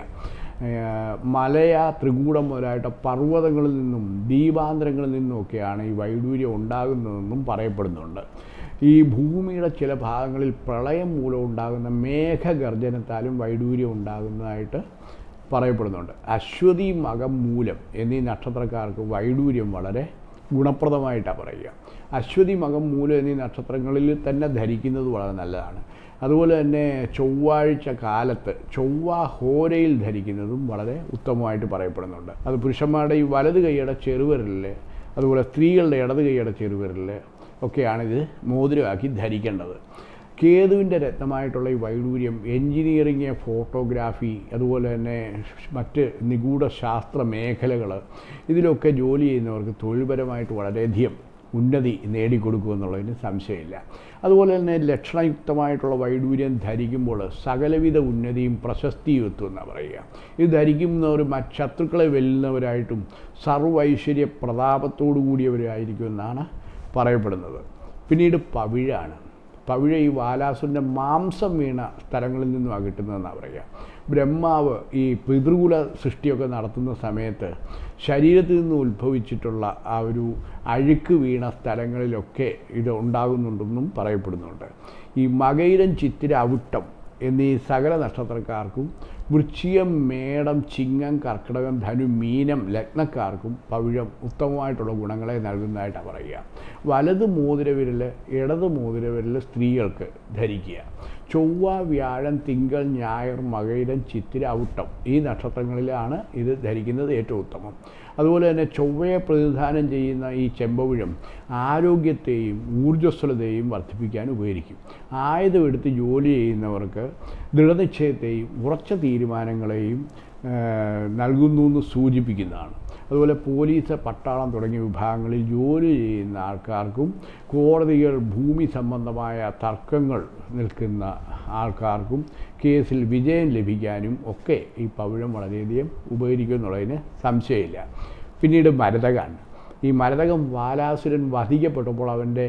മലയ, ത്രികൂടം മുതലായിട്ട് പർവ്വതങ്ങളിൽ നിന്നും ദ്വീപാന്തരങ്ങളിൽ നിന്നുമൊക്കെയാണ് ഈ വൈഡൂര്യം ഉണ്ടാകുന്നതെന്നും പറയപ്പെടുന്നുണ്ട്. ഈ ഭൂമിയുടെ ചില ഭാഗങ്ങളിൽ പ്രളയം മൂലം ഉണ്ടാകുന്ന മേഘഗർജനത്താലും വൈഡൂര്യം ഉണ്ടാകുന്നതായിട്ട് പറയപ്പെടുന്നുണ്ട്. അശ്വതി, മകം, മൂലം എന്നീ നക്ഷത്രക്കാർക്ക് വൈഡൂര്യം വളരെ ഗുണപ്രദമായിട്ടാണ് പറയുക. അശ്വതി, മകം, മൂലം എന്നീ നക്ഷത്രങ്ങളിൽ തന്നെ ധരിക്കുന്നത് വളരെ നല്ലതാണ്. അതുപോലെ തന്നെ ചൊവ്വാഴ്ച കാലത്ത് ചൊവ്വ ഹോരയിൽ ധരിക്കുന്നതും വളരെ ഉത്തമമായിട്ട് പറയപ്പെടുന്നുണ്ട്. അത് പുരുഷന്മാരുടെ ഈ വലത് കൈയുടെ ചെറുവിരലിൽ, അതുപോലെ സ്ത്രീകളുടെ ഇടത് കൈയുടെ ചെറുവിരലിൽ ഒക്കെയാണിത് മോതിരമാക്കി ധരിക്കേണ്ടത്. കേതുവിൻ്റെ രത്നമായിട്ടുള്ള ഈ വൈഡൂര്യം എൻജിനീയറിങ്, ഫോട്ടോഗ്രാഫി, അതുപോലെ തന്നെ മറ്റ് നിഗൂഢ ശാസ്ത്ര മേഖലകൾ ഇതിലൊക്കെ ജോലി ചെയ്യുന്നവർക്ക് തൊഴിൽപരമായിട്ട് വളരെയധികം ഉന്നതി നേടിക്കൊടുക്കുമെന്നുള്ളതിന് സംശയമില്ല. അതുപോലെ തന്നെ ലക്ഷണയുക്തമായിട്ടുള്ള വൈഡൂര്യം ധരിക്കുമ്പോൾ സകലവിധ ഉന്നതിയും പ്രശസ്തിയും എത്തുമെന്നാണ് പറയുക. ഇത് ധരിക്കുന്നവർ മറ്റ് ശത്രുക്കളെ വെല്ലുന്നവരായിട്ടും സർവ്വൈശ്വര്യ പ്രതാപത്തോടു കൂടിയവരായിരിക്കുമെന്നാണ് പറയപ്പെടുന്നത്. പിന്നീട് പവിഴാണ്. പവിഴ ഈ വാലാസുരൻ്റെ മാംസം വീണ സ്ഥലങ്ങളിൽ നിന്നുമാണ് കിട്ടുന്നതെന്നാണ് പറയുക. ബ്രഹ്മാവ് ഈ പിതൃകുല സൃഷ്ടിയൊക്കെ നടത്തുന്ന സമയത്ത് ശരീരത്തിൽ നിന്ന് ഉത്ഭവിച്ചിട്ടുള്ള ആ ഒരു അഴുക്ക് വീണ സ്ഥലങ്ങളിലൊക്കെ ഇത് ഉണ്ടാകുന്നുണ്ടെന്നും പറയപ്പെടുന്നുണ്ട്. ഈ മകയിരം, ചിത്തിര, അവിട്ടം എന്നീ സകല നക്ഷത്രക്കാർക്കും വൃശ്ചികം, മേടം, ചിങ്ങം, കർക്കിടകം, ധനു, മീനം ലഗ്നക്കാർക്കും പവിഴം ഉത്തമമായിട്ടുള്ള ഗുണങ്ങളെ നൽകുന്നതായിട്ടാണ് പറയുക. വലത് മോതിരവിരൽ, ഇടത് മോതിരവിരൽ സ്ത്രീകൾക്ക് ധരിക്കുക. ചൊവ്വ, വ്യാഴം, തിങ്കൾ, ഞായർ, മകയിരം, ചിത്തിര, അവിട്ടം ഈ നക്ഷത്രങ്ങളിലാണ് ഇത് ധരിക്കുന്നത് ഏറ്റവും ഉത്തമം. അതുപോലെ തന്നെ ചൊവ്വയെ പ്രതിനിധാനം ചെയ്യുന്ന ഈ ചെമ്പവിഴം ആരോഗ്യത്തെയും ഊർജ്ജസ്വലതയും വർദ്ധിപ്പിക്കാൻ ഉപകരിക്കും. ആയുധമെടുത്ത് ജോലി ചെയ്യുന്നവർക്ക് ദൃഢനിശ്ചയത്തെയും ഉറച്ച തീരുമാനങ്ങളെയും നൽകുന്നു എന്ന് സൂചിപ്പിക്കുന്നതാണ്. അതുപോലെ പോലീസ്, പട്ടാളം തുടങ്ങിയ വിഭാഗങ്ങളിൽ ജോലി ചെയ്യുന്ന ആൾക്കാർക്കും കോടതികൾ, ഭൂമി സംബന്ധമായ തർക്കങ്ങൾ നിൽക്കുന്ന ആൾക്കാർക്കും കേസിൽ വിജയം ലഭിക്കാനും ഒക്കെ ഈ പവിഴം വളരെയധികം ഉപകരിക്കും എന്നുള്ളതിന് സംശയമില്ല. പിന്നീട് മരതകമാണ്. ഈ മരതകം വാലാസുരൻ വധിക്കപ്പെട്ടപ്പോൾ അവൻ്റെ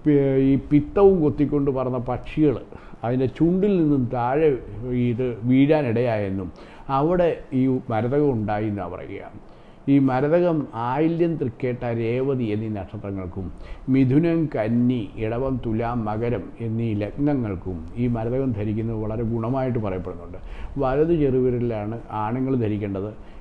ഈ പിത്തവും കൊത്തിക്കൊണ്ട് പറന്ന പക്ഷികൾ അതിൻ്റെ ചുണ്ടിൽ നിന്നും താഴെ ഇത് വീഴാനിടയായെന്നും അവിടെ ഈ മരതകം ഉണ്ടായി എന്നാണ് പറയുക. ഈ മരതകം ആയില്യം, തൃക്കേട്ട, രേവതി എന്നീ നക്ഷത്രങ്ങൾക്കും മിഥുനം, കന്നി, ഇടവം, തുലാം, മകരം എന്നീ ലഗ്നങ്ങൾക്കും ഈ മരതകം ധരിക്കുന്നത് വളരെ ഗുണമായിട്ട് പറയപ്പെടുന്നുണ്ട്. വലത് ചെറുവിരലിലാണ് ആണുങ്ങൾ ധരിക്കേണ്ടത്,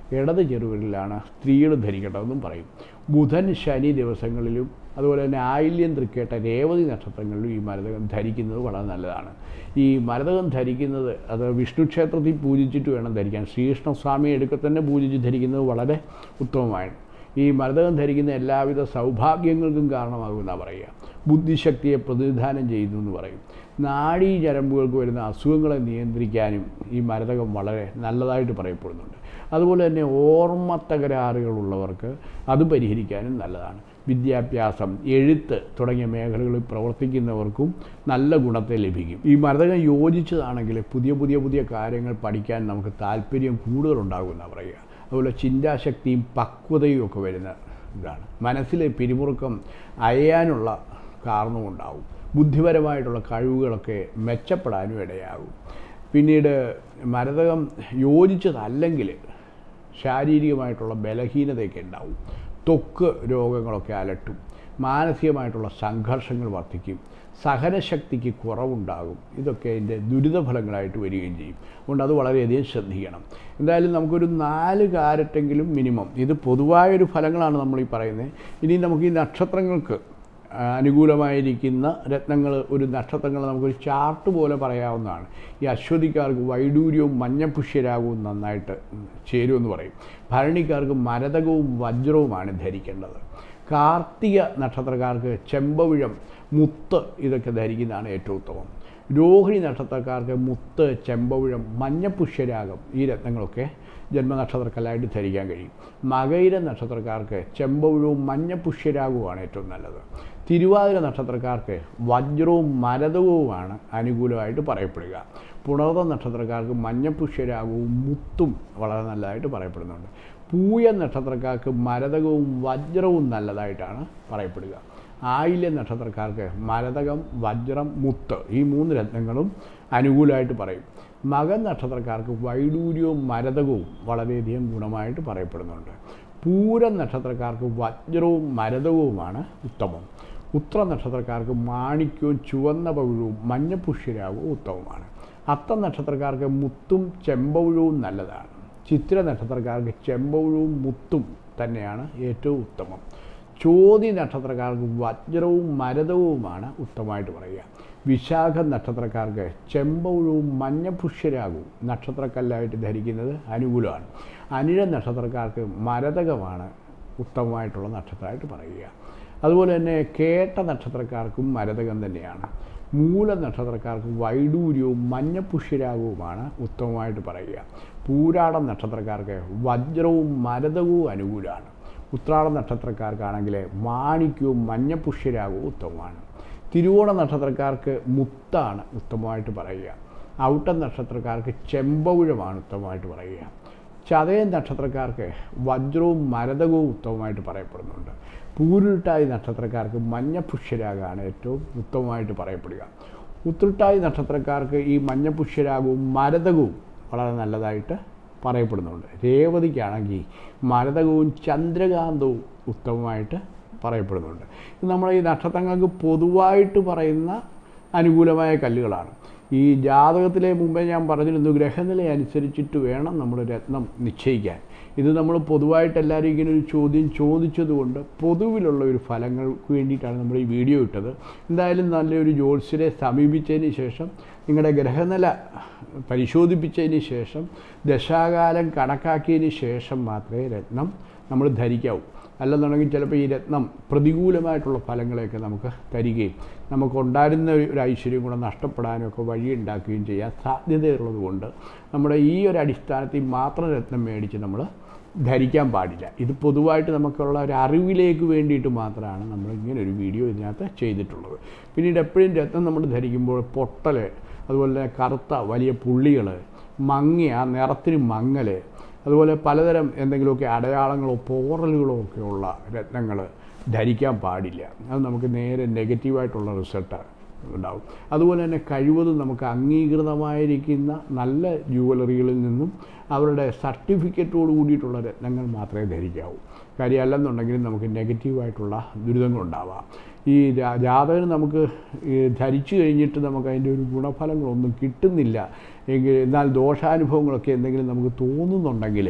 ഇടത് ചെറുവിരലിലാണ് സ്ത്രീകൾ ധരിക്കേണ്ടതെന്നും പറയും. ബുധൻ ശനി ദിവസങ്ങളിലും അതുപോലെ തന്നെ ആയില്യം തൃക്കേട്ട രേവതി നക്ഷത്രങ്ങളിലും ഈ മരതകം ധരിക്കുന്നത് വളരെ നല്ലതാണ്. ഈ മരതകം ധരിക്കുന്നത് അത് വിഷ്ണു ക്ഷേത്രത്തിൽ പൂജിച്ചിട്ട് വേണം ധരിക്കാൻ. ശ്രീകൃഷ്ണസ്വാമി എടുക്കെ തന്നെ പൂജിച്ച് ധരിക്കുന്നത് വളരെ ഉത്തമമാണ്. ഈ മരതകം ധരിക്കുന്ന എല്ലാവിധ സൗഭാഗ്യങ്ങൾക്കും കാരണമാകുമെന്നാണ് പറയുക. ബുദ്ധിശക്തിയെ പ്രതിനിധാനം ചെയ്യുന്നു എന്ന് പറയും. നാഡീ ഞരമ്പുകൾക്ക് വരുന്ന അസുഖങ്ങളെ നിയന്ത്രിക്കാനും ഈ മരതകം വളരെ നല്ലതായിട്ട് പറയപ്പെടുന്നുണ്ട്. അതുപോലെ തന്നെ ഓർമ്മ തകരാറുകളുള്ളവർക്ക് അത് പരിഹരിക്കാനും നല്ലതാണ്. വിദ്യാഭ്യാസം, എഴുത്ത് തുടങ്ങിയ മേഖലകളിൽ പ്രവർത്തിക്കുന്നവർക്കും നല്ല ഗുണത്തെ ലഭിക്കും. ഈ മരതകം യോജിച്ചതാണെങ്കിൽ പുതിയ പുതിയ പുതിയ കാര്യങ്ങൾ പഠിക്കാൻ നമുക്ക് താല്പര്യം കൂടുതലുണ്ടാകുമെന്നാണ് പറയുക. അതുപോലെ ചിന്താശക്തിയും പക്വതയും ഒക്കെ വരുന്ന ഇതാണ്. മനസ്സിലെ പിരിമുറുക്കം അയയാനുള്ള കാരണമുണ്ടാവും. ബുദ്ധിപരമായിട്ടുള്ള കഴിവുകളൊക്കെ മെച്ചപ്പെടാനും ഇടയാകും. പിന്നീട് മരതകം യോജിച്ചതല്ലെങ്കിൽ ശാരീരികമായിട്ടുള്ള ബലഹീനതയൊക്കെ ഉണ്ടാവും. ത്വക്ക് രോഗങ്ങളൊക്കെ അലട്ടും. മാനസികമായിട്ടുള്ള സംഘർഷങ്ങൾ വർദ്ധിക്കും. സഹനശക്തിക്ക് കുറവുണ്ടാകും. ഇതൊക്കെ അതിൻ്റെ ദുരിതഫലങ്ങളായിട്ട് വരികയും ചെയ്യും. അതുകൊണ്ട് അത് വളരെയധികം ശ്രദ്ധിക്കണം. എന്തായാലും നമുക്കൊരു നാല് കാരറ്റെങ്കിലും മിനിമം, ഇത് പൊതുവായൊരു ഫലങ്ങളാണ് നമ്മൾ ഈ പറയുന്നത്. ഇനി നമുക്ക് ഈ നക്ഷത്രങ്ങൾക്ക് അനുകൂലമായിരിക്കുന്ന രത്നങ്ങൾ, ഒരു നക്ഷത്രങ്ങൾ നമുക്കൊരു ചാർട്ട് പോലെ പറയാവുന്നതാണ്. ഈ അശ്വതിക്കാർക്ക് വൈഡൂര്യവും മഞ്ഞപ്പുഷ്യരാഗവും നന്നായിട്ട് ചേരുമെന്ന് പറയും. ഭരണിക്കാർക്ക് മരതകവും വജ്രവുമാണ് ധരിക്കേണ്ടത്. കാർത്തിക നക്ഷത്രക്കാർക്ക് ചെമ്പവിഴം, മുത്ത് ഇതൊക്കെ ധരിക്കുന്നതാണ് ഏറ്റവും ഉത്തമം. രോഹിണി നക്ഷത്രക്കാർക്ക് മുത്ത്, ചെമ്പവിഴം, മഞ്ഞപ്പുഷ്യരാഗം ഈ രത്നങ്ങളൊക്കെ ജന്മനക്ഷത്രക്കല്ലായിട്ട് ധരിക്കാൻ കഴിയും. മകയിര നക്ഷത്രക്കാർക്ക് ചെമ്പവിഴവും മഞ്ഞപ്പുഷ്യരാഗവുമാണ് ഏറ്റവും നല്ലത്. തിരുവാതിര നക്ഷത്രക്കാർക്ക് വജ്രവും മരതകവുമാണ് അനുകൂലമായിട്ട് പറയപ്പെടുക. പുണർത നക്ഷത്രക്കാർക്ക് മഞ്ഞപ്പുഷ്യരാഗവും മുത്തും വളരെ നല്ലതായിട്ട് പറയപ്പെടുന്നുണ്ട്. പൂയ നക്ഷത്രക്കാർക്ക് മരതകവും വജ്രവും നല്ലതായിട്ടാണ് പറയപ്പെടുക. ആയില്യ നക്ഷത്രക്കാർക്ക് മരതകം, വജ്രം, മുത്ത് ഈ മൂന്ന് രത്നങ്ങളും അനുകൂലമായിട്ട് പറയും. മകൻ നക്ഷത്രക്കാർക്ക് വൈഡൂര്യവും മരതകവും വളരെയധികം ഗുണമായിട്ട് പറയപ്പെടുന്നുണ്ട്. പൂരം നക്ഷത്രക്കാർക്ക് വജ്രവും മരതകവുമാണ് ഉത്തമം. ഉത്ര നക്ഷത്രക്കാർക്ക് മാണിക്യവും ചുവന്ന പവിഴവും മഞ്ഞപ്പുഷ്യരാഗവും ഉത്തമമാണ്. അത്തം നക്ഷത്രക്കാർക്ക് മുത്തും ചെമ്പവിഴവും നല്ലതാണ്. ചിത്ര നക്ഷത്രക്കാർക്ക് ചെമ്പവിഴവും മുത്തും തന്നെയാണ് ഏറ്റവും ഉത്തമം. ചോതി നക്ഷത്രക്കാർക്ക് വജ്രവും മരതകവുമാണ് ഉത്തമമായിട്ട് പറയുക. വിശാഖ നക്ഷത്രക്കാർക്ക് ചെമ്പവിഴവും മഞ്ഞപ്പുഷ്യരാഗവും നക്ഷത്രക്കല്ലായിട്ട് ധരിക്കുന്നത് അനുകൂലമാണ്. അനിഴ നക്ഷത്രക്കാർക്ക് മരതകമാണ് ഉത്തമമായിട്ടുള്ള നക്ഷത്രമായിട്ട് പറയുക. അതുപോലെ തന്നെ കേട്ട നക്ഷത്രക്കാർക്കും മരതകം തന്നെയാണ്. മൂല നക്ഷത്രക്കാർക്ക് വൈഡൂര്യവും മഞ്ഞപ്പുഷ്യരാഗവുമാണ് ഉത്തമമായിട്ട് പറയുക. പൂരാടം നക്ഷത്രക്കാർക്ക് വജ്രവും മരതകവും അനുകൂലമാണ്. ഉത്രാട നക്ഷത്രക്കാർക്കാണെങ്കിൽ മാണിക്യവും മഞ്ഞപ്പുഷ്യരാഗവും ഉത്തമമാണ്. തിരുവോണ നക്ഷത്രക്കാർക്ക് മുത്താണ് ഉത്തമമായിട്ട് പറയുക. ഔട്ടം നക്ഷത്രക്കാർക്ക് ചെമ്പവിഴമാണ് ഉത്തമമായിട്ട് പറയുക. ചതയൻ നക്ഷത്രക്കാർക്ക് വജ്രവും മരതകവും ഉത്തമമായിട്ട് പറയപ്പെടുന്നുണ്ട്. പൂരുരുട്ടായി നക്ഷത്രക്കാർക്ക് മഞ്ഞപ്പുഷ്യരാഗമാണ് ഏറ്റവും ഉത്തമമായിട്ട് പറയപ്പെടുക. ഉത്രട്ടായി നക്ഷത്രക്കാർക്ക് ഈ മഞ്ഞപ്പുഷ്യരാഗവും മരതകവും വളരെ നല്ലതായിട്ട് പറയപ്പെടുന്നുണ്ട്. രേവതിക്കാണെങ്കിൽ മരതകവും ചന്ദ്രകാന്തവും ഉത്തമമായിട്ട് പറയപ്പെടുന്നുണ്ട്. ഇത് നമ്മൾ ഈ നക്ഷത്രങ്ങൾക്ക് പൊതുവായിട്ട് പറയുന്ന അനുകൂലമായ കല്ലുകളാണ്. ഈ ജാതകത്തിലെ മുമ്പേ ഞാൻ പറഞ്ഞിരുന്നു, ഗ്രഹനില അനുസരിച്ചിട്ട് വേണം നമ്മൾ രത്നം നിശ്ചയിക്കാൻ. ഇത് നമ്മൾ പൊതുവായിട്ട് എല്ലാവരും ഇങ്ങനെ ഒരു ചോദ്യം ചോദിച്ചതുകൊണ്ട് പൊതുവിലുള്ള ഒരു ഫലങ്ങൾക്ക് വേണ്ടിയിട്ടാണ് നമ്മൾ ഈ വീഡിയോ ഇട്ടത്. എന്തായാലും നല്ലൊരു ജ്യോത്സ്യരെ സമീപിച്ചതിന് ശേഷം, നിങ്ങളുടെ ഗ്രഹനില പരിശോധിപ്പിച്ചതിന് ശേഷം, ദശാകാലം കണക്കാക്കിയതിന് ശേഷം മാത്രമേ രത്നം നമ്മൾ ധരിക്കാവൂ. അല്ലെന്നുണ്ടെങ്കിൽ ചിലപ്പോൾ ഈ രത്നം പ്രതികൂലമായിട്ടുള്ള ഫലങ്ങളെയൊക്കെ നമുക്ക് തരികയും നമുക്കുണ്ടായിരുന്ന ഒരു ഐശ്വര്യം കൂടെ നഷ്ടപ്പെടാനും ഒക്കെ വഴിയുണ്ടാക്കുകയും ചെയ്യാൻ സാധ്യതയുള്ളത് കൊണ്ട് നമ്മുടെ ഈ ഒരു അടിസ്ഥാനത്തിൽ മാത്രം രത്നം മേടിച്ച് നമ്മൾ ധരിക്കാൻ പാടില്ല. ഇത് പൊതുവായിട്ട് നമുക്കുള്ള ഒരു അറിവിലേക്ക് വേണ്ടിയിട്ട് മാത്രമാണ് നമ്മൾ ഇങ്ങനെ ഒരു വീഡിയോ ഇതിനകത്ത് ചെയ്തിട്ടുള്ളത്. പിന്നീട് എപ്പോഴും രത്നം നമ്മൾ ധരിക്കുമ്പോൾ പൊട്ടൽ, അതുപോലെ കറുത്ത വലിയ പുള്ളികൾ, മങ്ങിയ ആ നിറത്തിന് മങ്ങൽ, അതുപോലെ പലതരം എന്തെങ്കിലുമൊക്കെ അടയാളങ്ങളോ പോറലുകളോ ഒക്കെ ഉള്ള രത്നങ്ങൾ ധരിക്കാൻ പാടില്ല. അത് നമുക്ക് നേരെ നെഗറ്റീവായിട്ടുള്ള റിസൾട്ട് ഉണ്ടാവും. അതുപോലെ തന്നെ കഴിവതും നമുക്ക് അംഗീകൃതമായിരിക്കുന്ന നല്ല ജുവലറികളിൽ നിന്നും അവരുടെ സർട്ടിഫിക്കറ്റോട് കൂടിയിട്ടുള്ള രത്നങ്ങൾ മാത്രമേ ധരിക്കാവൂ. കാര്യം അല്ലെന്നുണ്ടെങ്കിൽ നമുക്ക് നെഗറ്റീവായിട്ടുള്ള ദുരിതങ്ങളുണ്ടാവാം. ഈ ജാതകന് നമുക്ക് ധരിച്ചു കഴിഞ്ഞിട്ട് നമുക്ക് അതിൻ്റെ ഒരു ഗുണഫലങ്ങളൊന്നും കിട്ടുന്നില്ല എങ്കിൽ, എന്നാൽ ദോഷാനുഭവങ്ങളൊക്കെ എന്തെങ്കിലും നമുക്ക് തോന്നുന്നുണ്ടെങ്കിൽ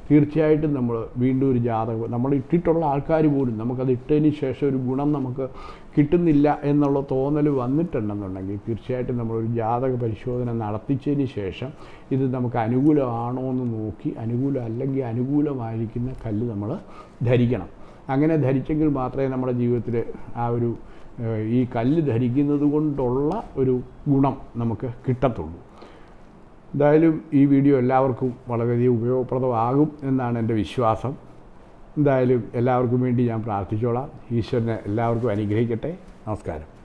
തീർച്ചയായിട്ടും നമ്മൾ വീണ്ടും ഒരു ജാതകം നമ്മൾ ഇട്ടിട്ടുള്ള ആൾക്കാർ പോലും നമുക്കത് ഇട്ടതിന് ശേഷം ഒരു ഗുണം നമുക്ക് കിട്ടുന്നില്ല എന്നുള്ള തോന്നൽ വന്നിട്ടുണ്ടെന്നുണ്ടെങ്കിൽ തീർച്ചയായിട്ടും നമ്മളൊരു ജാതക പരിശോധന നടത്തിച്ചതിന് ശേഷം ഇത് നമുക്ക് അനുകൂലമാണോ എന്ന് നോക്കി അനുകൂലം അല്ലെങ്കിൽ അനുകൂലമായിരിക്കുന്ന കല്ല് നമ്മൾ ധരിക്കണം. അങ്ങനെ ധരിച്ചെങ്കിൽ മാത്രമേ നമ്മുടെ ജീവിതത്തിൽ ആ ഒരു ഈ കല്ല് ധരിക്കുന്നത് കൊണ്ടുള്ള ഒരു ഗുണം നമുക്ക് കിട്ടത്തുള്ളൂ. എന്തായാലും ഈ വീഡിയോ എല്ലാവർക്കും വളരെയധികം ഉപയോഗപ്രദമാകും എന്നാണ് എൻ്റെ വിശ്വാസം. എന്തായാലും എല്ലാവർക്കും വേണ്ടി ഞാൻ പ്രാർത്ഥിച്ചോളാം. ഈശ്വരനെ എല്ലാവർക്കും അനുഗ്രഹിക്കട്ടെ. നമസ്കാരം.